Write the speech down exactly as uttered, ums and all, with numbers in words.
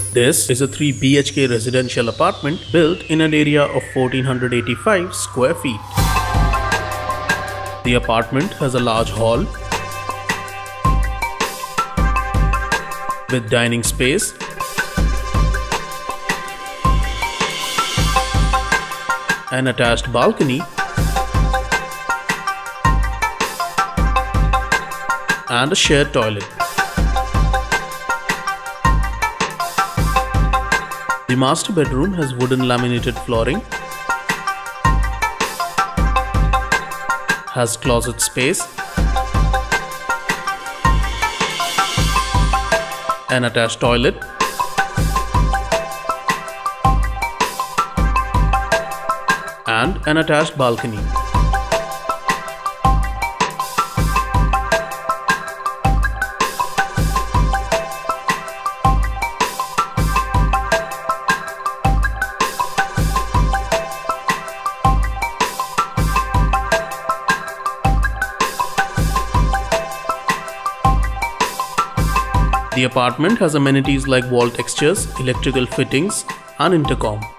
This is a three B H K residential apartment built in an area of one thousand four hundred eighty-five square feet. The apartment has a large hall with dining space, an attached balcony, and a shared toilet. The master bedroom has wooden laminated flooring, has closet space, an attached toilet, and an attached balcony. The apartment has amenities like wall textures, electrical fittings, and intercom.